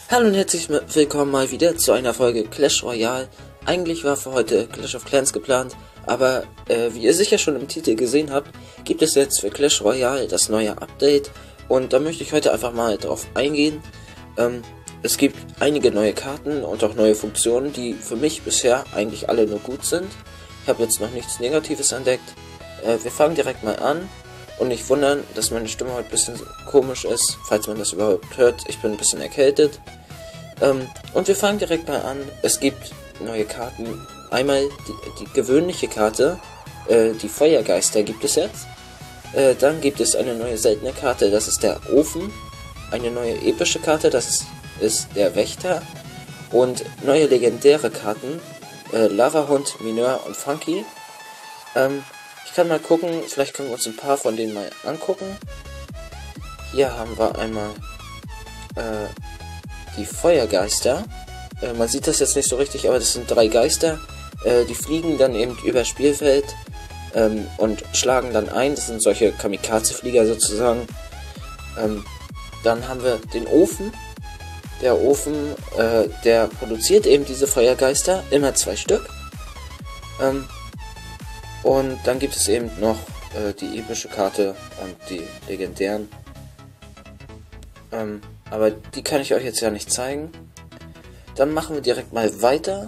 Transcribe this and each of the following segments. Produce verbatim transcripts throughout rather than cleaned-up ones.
Hallo und herzlich willkommen mal wieder zu einer Folge Clash Royale. Eigentlich war für heute Clash of Clans geplant, aber äh, wie ihr sicher schon im Titel gesehen habt, gibt es jetzt für Clash Royale das neue Update und da möchte ich heute einfach mal drauf eingehen. Ähm, es gibt einige neue Karten und auch neue Funktionen, die für mich bisher eigentlich alle nur gut sind. Ich habe jetzt noch nichts Negatives entdeckt. Äh, wir fangen direkt mal an. Und nicht wundern, dass meine Stimme heute ein bisschen komisch ist, falls man das überhaupt hört. Ich bin ein bisschen erkältet. Ähm, und wir fangen direkt mal an. Es gibt neue Karten. Einmal die, die gewöhnliche Karte, äh, die Feuergeister gibt es jetzt. Äh, dann gibt es eine neue seltene Karte, das ist der Ofen. Eine neue epische Karte, das ist, ist der Wächter. Und neue legendäre Karten, äh, Lavahund, Mineur und Funky. Ähm, Ich kann mal gucken, vielleicht können wir uns ein paar von denen mal angucken. Hier haben wir einmal äh, die Feuergeister. Äh, man sieht das jetzt nicht so richtig, aber das sind drei Geister. Äh, die fliegen dann eben über Spielfeld ähm, und schlagen dann ein. Das sind solche Kamikaze-Flieger sozusagen. Ähm, dann haben wir den Ofen. Der Ofen, äh, der produziert eben diese Feuergeister, immer zwei Stück. Ähm, Und dann gibt es eben noch äh, die epische Karte und die legendären. Ähm, aber die kann ich euch jetzt ja nicht zeigen. Dann machen wir direkt mal weiter.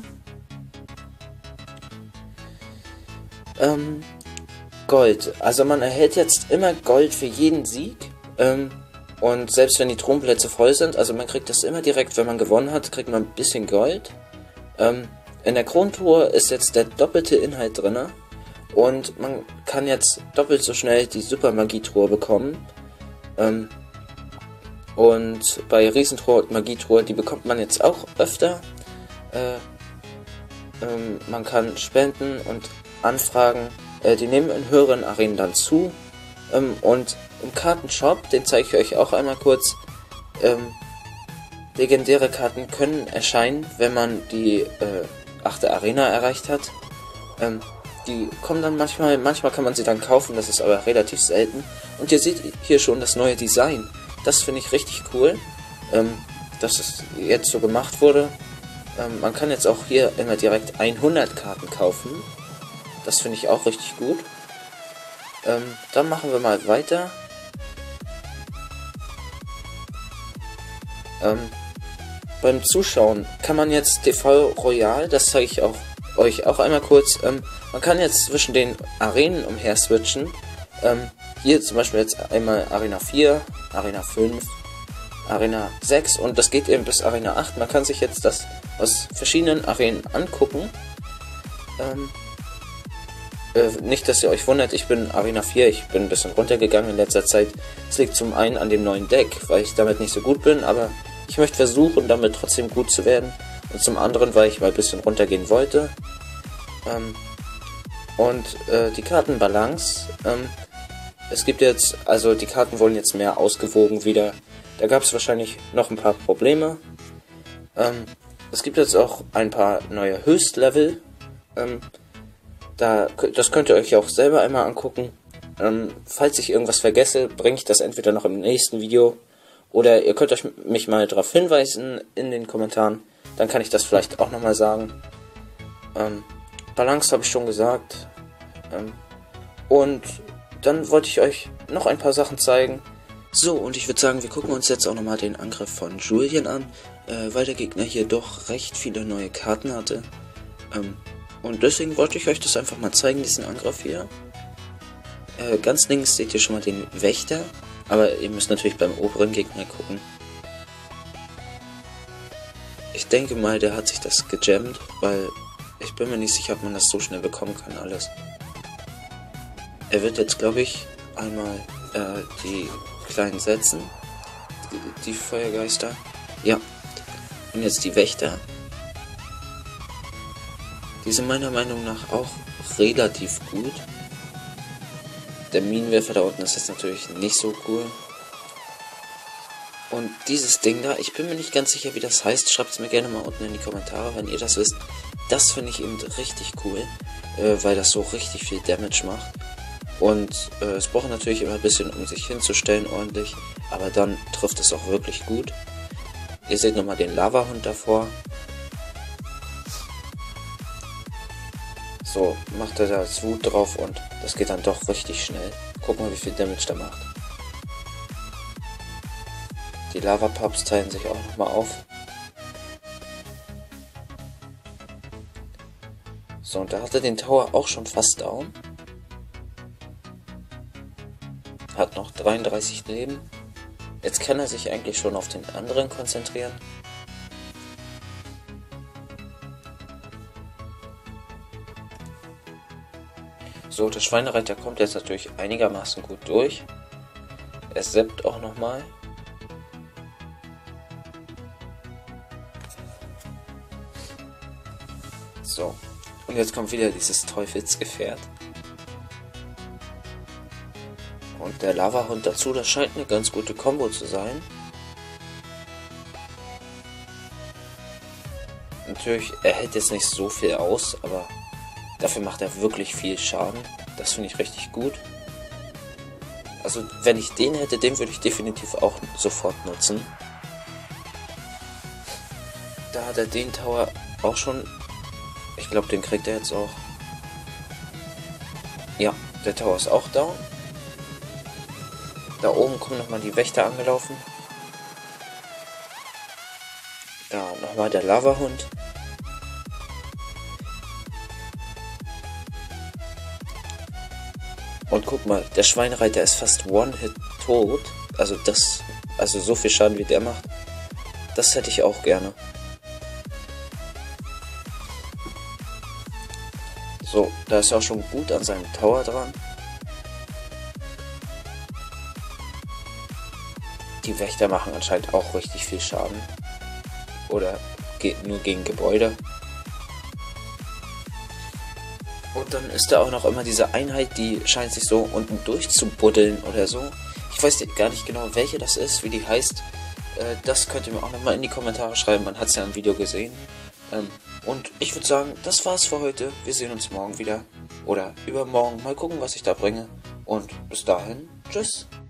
Ähm, Gold. Also man erhält jetzt immer Gold für jeden Sieg. Ähm, und selbst wenn die Thronplätze voll sind, also man kriegt das immer direkt, wenn man gewonnen hat, kriegt man ein bisschen Gold. Ähm, in der Krontour ist jetzt der doppelte Inhalt drin. Und man kann jetzt doppelt so schnell die Super Magietruhe bekommen. Ähm, und bei Riesentruhe und Magietruhe, die bekommt man jetzt auch öfter. Äh, ähm, man kann spenden und anfragen. Äh, die nehmen in höheren Arenen dann zu. Ähm, und im Kartenshop, den zeige ich euch auch einmal kurz. Ähm, legendäre Karten können erscheinen, wenn man die äh, achte Arena erreicht hat. Ähm, Die kommen dann manchmal, manchmal kann man sie dann kaufen, das ist aber relativ selten. Und ihr seht hier schon das neue Design. Das finde ich richtig cool, ähm, dass es jetzt so gemacht wurde. Ähm, man kann jetzt auch hier immer direkt hundert Karten kaufen. Das finde ich auch richtig gut. Ähm, dann machen wir mal weiter. Ähm, beim Zuschauen kann man jetzt T V Royal, das zeige ich auch euch auch einmal kurz, ähm, man kann jetzt zwischen den Arenen umher switchen. Ähm, hier zum Beispiel jetzt einmal Arena vier, Arena fünf, Arena sechs und das geht eben bis Arena acht. Man kann sich jetzt das aus verschiedenen Arenen angucken. Ähm, äh, nicht, dass ihr euch wundert, ich bin Arena vier, ich bin ein bisschen runtergegangen in letzter Zeit. Es liegt zum einen an dem neuen Deck, weil ich damit nicht so gut bin, aber ich möchte versuchen, damit trotzdem gut zu werden. Und zum anderen, weil ich mal ein bisschen runtergehen wollte. Ähm, und äh, die Kartenbalance. Ähm, es gibt jetzt, also die Karten wurden jetzt mehr ausgewogen wieder. Da gab es wahrscheinlich noch ein paar Probleme. Ähm, es gibt jetzt auch ein paar neue Höchstlevel. Ähm, da, das könnt ihr euch auch selber einmal angucken. Ähm, falls ich irgendwas vergesse, bringe ich das entweder noch im nächsten Video. Oder ihr könnt euch mich mal darauf hinweisen in den Kommentaren. Dann kann ich das vielleicht auch nochmal sagen. Ähm, Balance habe ich schon gesagt. Ähm, und dann wollte ich euch noch ein paar Sachen zeigen. So, und ich würde sagen, wir gucken uns jetzt auch nochmal den Angriff von Julian an. Äh, weil der Gegner hier doch recht viele neue Karten hatte. Ähm, und deswegen wollte ich euch das einfach mal zeigen, diesen Angriff hier. Äh, ganz links seht ihr schon mal den Wächter. Aber ihr müsst natürlich beim oberen Gegner gucken. Ich denke mal, der hat sich das gejammt, weil ich bin mir nicht sicher, ob man das so schnell bekommen kann, alles. Er wird jetzt, glaube ich, einmal äh, die kleinen setzen, die, die Feuergeister. Ja, und jetzt die Wächter. Die sind meiner Meinung nach auch relativ gut. Der Minenwerfer da unten ist jetzt natürlich nicht so cool. Und dieses Ding da, ich bin mir nicht ganz sicher, wie das heißt. Schreibt es mir gerne mal unten in die Kommentare, wenn ihr das wisst. Das finde ich eben richtig cool, äh, weil das so richtig viel Damage macht. Und äh, es braucht natürlich immer ein bisschen, um sich hinzustellen ordentlich. Aber dann trifft es auch wirklich gut. ihr seht nochmal den Lavahund davor. So, macht er da das Wut drauf und das geht dann doch richtig schnell. Guck mal, wie viel Damage der macht. Die Lava-Pups teilen sich auch nochmal auf. So, und da hat er den Tower auch schon fast down. Hat noch dreiunddreißig Leben. Jetzt kann er sich eigentlich schon auf den anderen konzentrieren. So, der Schweinereiter kommt jetzt natürlich einigermaßen gut durch. Er seppt auch nochmal. So, und jetzt kommt wieder dieses Teufelsgefährt. Und der Lavahund dazu, das scheint eine ganz gute Kombo zu sein. Natürlich, er hält jetzt nicht so viel aus, aber dafür macht er wirklich viel Schaden. Das finde ich richtig gut. Also, wenn ich den hätte, den würde ich definitiv auch sofort nutzen. Da hat er den Tower auch schon. Ich glaube, den kriegt er jetzt auch. Ja, der Tower ist auch down. Da oben kommen nochmal die Wächter angelaufen. Da nochmal der Lavahund. Und guck mal, der Schweinereiter ist fast One-Hit tot. Also das, also so viel Schaden wie der macht. Das hätte ich auch gerne. So, da ist er auch schon gut an seinem Tower dran. Die Wächter machen anscheinend auch richtig viel Schaden. Oder geht nur gegen Gebäude. Und dann ist da auch noch immer diese Einheit, die scheint sich so unten durchzubuddeln oder so. Ich weiß gar nicht genau, welche das ist, wie die heißt. Äh, das könnt ihr mir auch nochmal in die Kommentare schreiben. Man hat es ja im Video gesehen. Ähm, und ich würde sagen, das war's für heute. Wir sehen uns morgen wieder. Oder übermorgen. Mal gucken, was ich da bringe. Und bis dahin, tschüss.